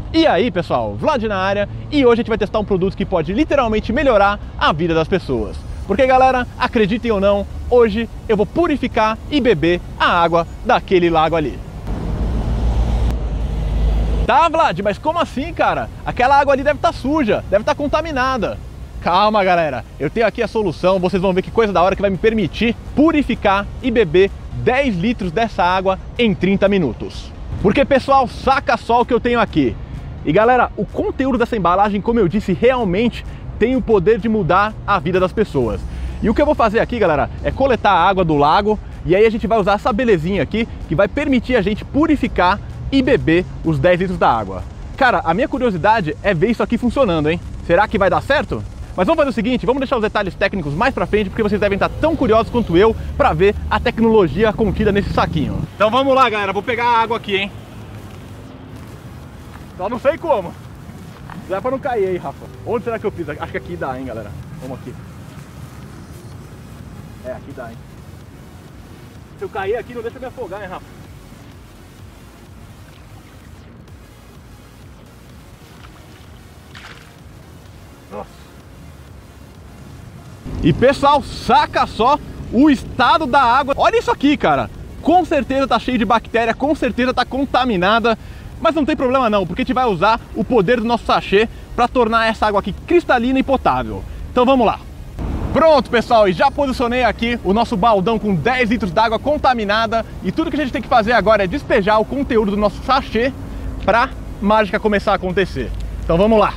E aí pessoal, Vlad na área, e hoje a gente vai testar um produto que pode literalmente melhorar a vida das pessoas. Porque galera, acreditem ou não, hoje eu vou purificar e beber a água daquele lago ali. Tá Vlad, mas como assim cara? Aquela água ali deve estar suja, deve estar contaminada. Calma galera, eu tenho aqui a solução, vocês vão ver que coisa da hora que vai me permitir purificar e beber 10 litros dessa água em 30 minutos. Porque pessoal, saca só o que eu tenho aqui. E galera, o conteúdo dessa embalagem, como eu disse, realmente tem o poder de mudar a vida das pessoas. E o que eu vou fazer aqui, galera, é coletar a água do lago e aí a gente vai usar essa belezinha aqui que vai permitir a gente purificar e beber os 10 litros da água. Cara, a minha curiosidade é ver isso aqui funcionando, hein? Será que vai dar certo? Mas vamos fazer o seguinte, vamos deixar os detalhes técnicos mais pra frente, porque vocês devem estar tão curiosos quanto eu pra ver a tecnologia contida nesse saquinho. Então vamos lá, galera, vou pegar a água aqui, hein? Só não sei como. Dá pra não cair aí, Rafa. Onde será que eu fiz? Acho que aqui dá, hein, galera. Vamos aqui. É, aqui dá, hein. Se eu cair aqui, não deixa eu me afogar, hein, Rafa. Nossa. E pessoal, saca só o estado da água. Olha isso aqui, cara. Com certeza tá cheio de bactéria, com certeza tá contaminada. Mas não tem problema não, porque a gente vai usar o poder do nosso sachê para tornar essa água aqui cristalina e potável. Então vamos lá. Pronto pessoal, e já posicionei aqui o nosso baldão com 10 litros d'água contaminada. E tudo que a gente tem que fazer agora é despejar o conteúdo do nosso sachê para a mágica começar a acontecer. Então vamos lá.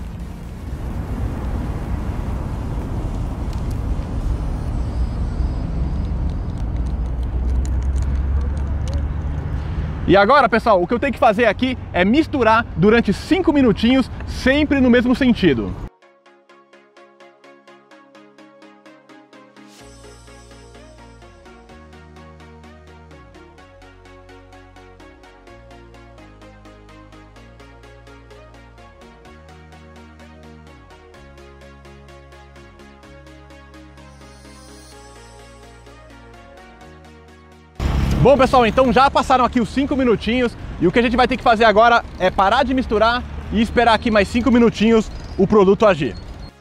E agora, pessoal, o que eu tenho que fazer aqui é misturar durante 5 minutinhos, sempre no mesmo sentido. Bom pessoal, então já passaram aqui os 5 minutinhos e o que a gente vai ter que fazer agora é parar de misturar e esperar aqui mais 5 minutinhos o produto agir.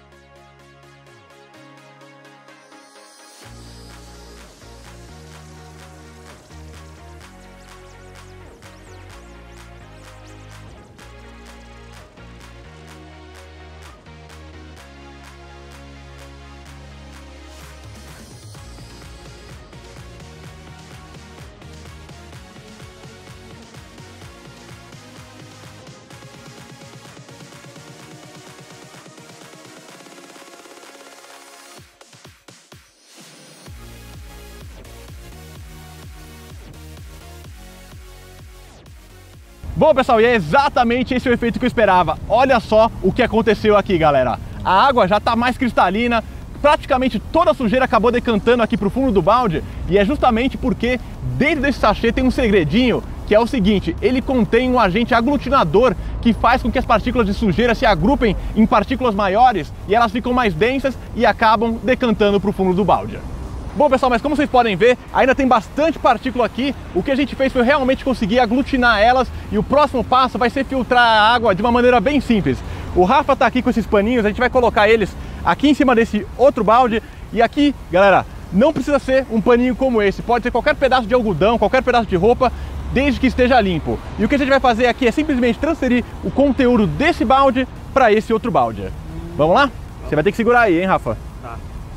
Bom pessoal, e é exatamente esse o efeito que eu esperava. Olha só o que aconteceu aqui, galera. A água já está mais cristalina, praticamente toda a sujeira acabou decantando aqui para o fundo do balde. E é justamente porque dentro desse sachê tem um segredinho, que é o seguinte: ele contém um agente aglutinador que faz com que as partículas de sujeira se agrupem em partículas maiores e elas ficam mais densas e acabam decantando para o fundo do balde. Bom pessoal, mas como vocês podem ver, ainda tem bastante partícula aqui. O que a gente fez foi realmente conseguir aglutinar elas e o próximo passo vai ser filtrar a água de uma maneira bem simples. O Rafa tá aqui com esses paninhos, a gente vai colocar eles aqui em cima desse outro balde. E aqui, galera, não precisa ser um paninho como esse, pode ser qualquer pedaço de algodão, qualquer pedaço de roupa, desde que esteja limpo. E o que a gente vai fazer aqui é simplesmente transferir o conteúdo desse balde para esse outro balde. Vamos lá? Você vai ter que segurar aí, hein, Rafa? Tá.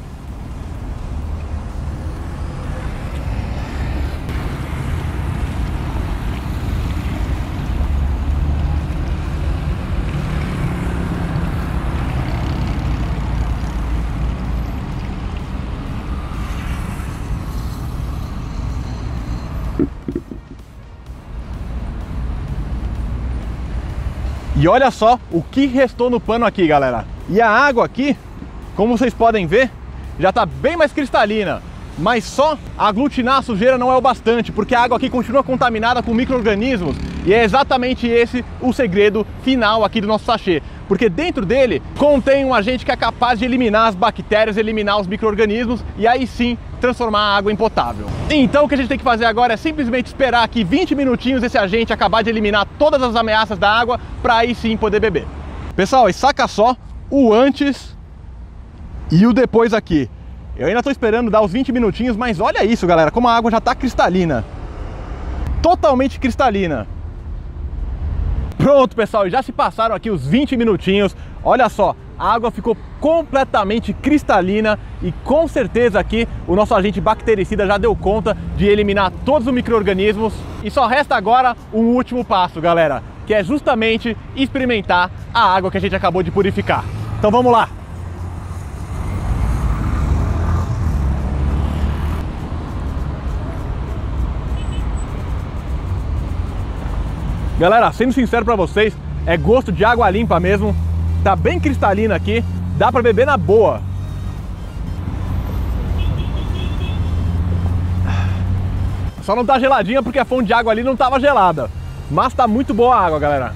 E olha só o que restou no pano aqui, galera. E a água aqui, como vocês podem ver, já está bem mais cristalina. Mas só aglutinar a sujeira não é o bastante, porque a água aqui continua contaminada com micro-organismos. E é exatamente esse o segredo final aqui do nosso sachê. Porque dentro dele contém um agente que é capaz de eliminar as bactérias, eliminar os micro-organismos e aí sim transformar a água em potável. Então o que a gente tem que fazer agora é simplesmente esperar aqui 20 minutinhos esse agente acabar de eliminar todas as ameaças da água para aí sim poder beber. Pessoal, e saca só o antes e o depois aqui. Eu ainda estou esperando dar os 20 minutinhos, mas olha isso, galera, como a água já está cristalina. Totalmente cristalina. Pronto, pessoal, já se passaram aqui os 20 minutinhos. Olha só, a água ficou completamente cristalina e com certeza aqui o nosso agente bactericida já deu conta de eliminar todos os micro-organismos. E só resta agora um último passo, galera, que é justamente experimentar a água que a gente acabou de purificar. Então vamos lá! Galera, sendo sincero pra vocês, é gosto de água limpa mesmo. Tá bem cristalina aqui, dá pra beber na boa. Só não tá geladinha porque a fonte de água ali não tava gelada. Mas tá muito boa a água, galera.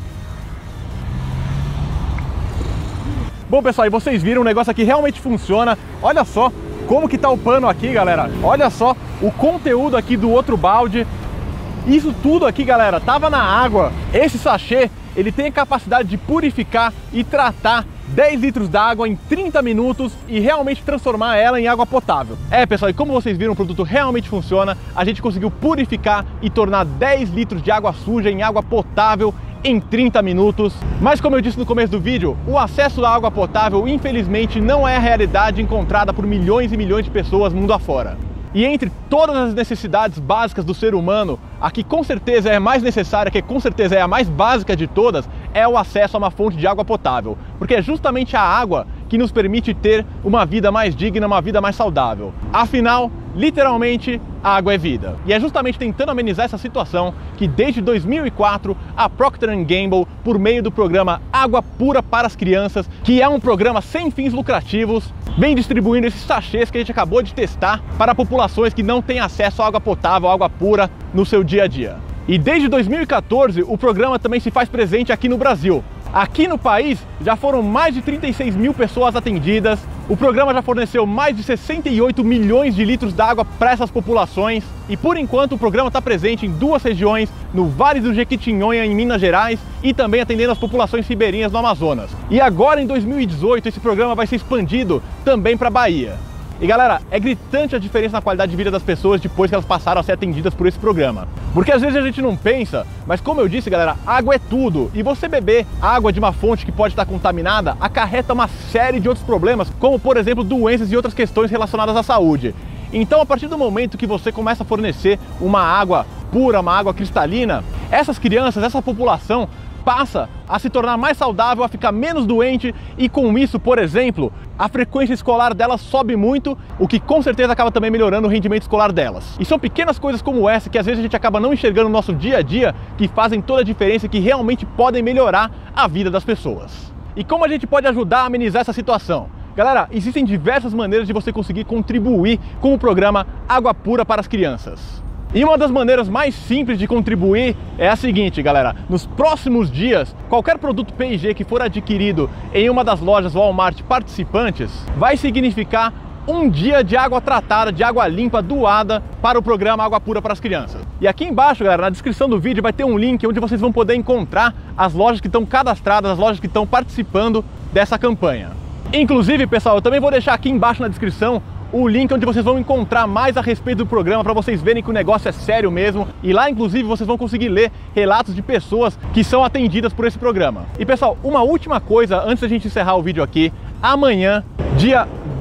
Bom, pessoal, e vocês viram, o negócio aqui realmente funciona. Olha só como que tá o pano aqui, galera. Olha só o conteúdo aqui do outro balde. Isso tudo aqui, galera, tava na água. Esse sachê, ele tem a capacidade de purificar e tratar 10 litros d'água em 30 minutos e realmente transformar ela em água potável. Pessoal, e como vocês viram, o produto realmente funciona. A gente conseguiu purificar e tornar 10 litros de água suja em água potável em 30 minutos. Mas como eu disse no começo do vídeo, o acesso à água potável, infelizmente, não é a realidade encontrada por milhões e milhões de pessoas mundo afora. E entre todas as necessidades básicas do ser humano, a que com certeza é a mais necessária, que com certeza é a mais básica de todas, é o acesso a uma fonte de água potável. Porque é justamente a água que nos permite ter uma vida mais digna, uma vida mais saudável. Afinal, literalmente, a água é vida. E é justamente tentando amenizar essa situação que desde 2004 a Procter & Gamble, por meio do programa Água Pura para as Crianças, que é um programa sem fins lucrativos, vem distribuindo esses sachês que a gente acabou de testar para populações que não têm acesso à água potável, à água pura no seu dia a dia. E desde 2014 o programa também se faz presente aqui no Brasil. Aqui no país já foram mais de 36 mil pessoas atendidas, o programa já forneceu mais de 68 milhões de litros d'água para essas populações e por enquanto o programa está presente em 2 regiões, no Vale do Jequitinhonha em Minas Gerais e também atendendo as populações ribeirinhas no Amazonas. E agora em 2018 esse programa vai ser expandido também para a Bahia. E galera, é gritante a diferença na qualidade de vida das pessoas depois que elas passaram a ser atendidas por esse programa. Porque às vezes a gente não pensa, mas como eu disse, galera, água é tudo. E você beber água de uma fonte que pode estar contaminada acarreta uma série de outros problemas, como por exemplo doenças e outras questões relacionadas à saúde. Então a partir do momento que você começa a fornecer uma água pura, uma água cristalina, essas crianças, essa população passa a se tornar mais saudável, a ficar menos doente e com isso, por exemplo, a frequência escolar delas sobe muito, o que com certeza acaba também melhorando o rendimento escolar delas. E são pequenas coisas como essa que às vezes a gente acaba não enxergando no nosso dia a dia, que fazem toda a diferença e que realmente podem melhorar a vida das pessoas. E como a gente pode ajudar a amenizar essa situação? Galera, existem diversas maneiras de você conseguir contribuir com o programa Água Pura para as Crianças. E uma das maneiras mais simples de contribuir é a seguinte, galera. Nos próximos dias, qualquer produto P&G que for adquirido em uma das lojas Walmart participantes vai significar um dia de água tratada, de água limpa doada para o programa Água Pura para as Crianças. E aqui embaixo, galera, na descrição do vídeo vai ter um link onde vocês vão poder encontrar as lojas que estão cadastradas, as lojas que estão participando dessa campanha. Inclusive, pessoal, eu também vou deixar aqui embaixo na descrição o link onde vocês vão encontrar mais a respeito do programa para vocês verem que o negócio é sério mesmo. E lá, inclusive, vocês vão conseguir ler relatos de pessoas que são atendidas por esse programa. E, pessoal, uma última coisa antes da gente encerrar o vídeo aqui. Amanhã, dia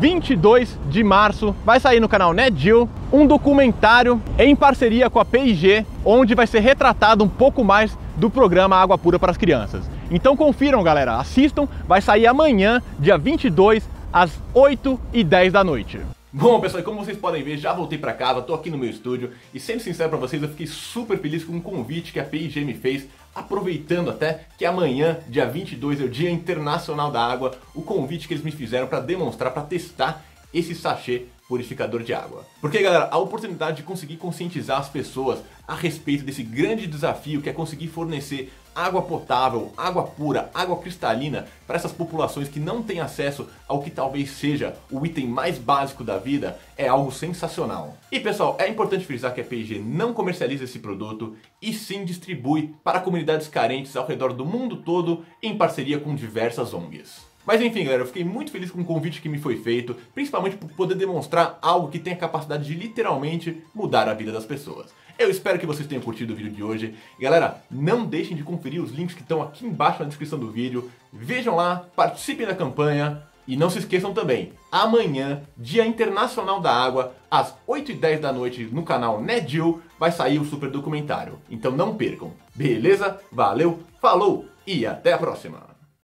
22 de março, vai sair no canal NetGeo um documentário em parceria com a P&G, onde vai ser retratado um pouco mais do programa Água Pura para as Crianças. Então confiram, galera, assistam, vai sair amanhã, dia 22, às 8h10 da noite. Bom, pessoal, como vocês podem ver, já voltei para casa, tô aqui no meu estúdio e sendo sincero para vocês, eu fiquei super feliz com o convite que a P&G me fez, aproveitando até que amanhã, dia 22, é o Dia Internacional da Água, o convite que eles me fizeram para demonstrar, para testar esse sachê purificador de água. Porque, galera, a oportunidade de conseguir conscientizar as pessoas a respeito desse grande desafio que é conseguir fornecer água potável, água pura, água cristalina para essas populações que não têm acesso ao que talvez seja o item mais básico da vida é algo sensacional. E pessoal, é importante frisar que a P&G não comercializa esse produto e sim distribui para comunidades carentes ao redor do mundo todo em parceria com diversas ONGs. Mas enfim, galera, eu fiquei muito feliz com o convite que me foi feito, principalmente por poder demonstrar algo que tem a capacidade de literalmente mudar a vida das pessoas. Eu espero que vocês tenham curtido o vídeo de hoje. E galera, não deixem de conferir os links que estão aqui embaixo na descrição do vídeo. Vejam lá, participem da campanha. E não se esqueçam também, amanhã, Dia Internacional da Água, às 8h10 da noite no canal NetGeo, vai sair o super documentário. Então não percam. Beleza? Valeu, falou e até a próxima!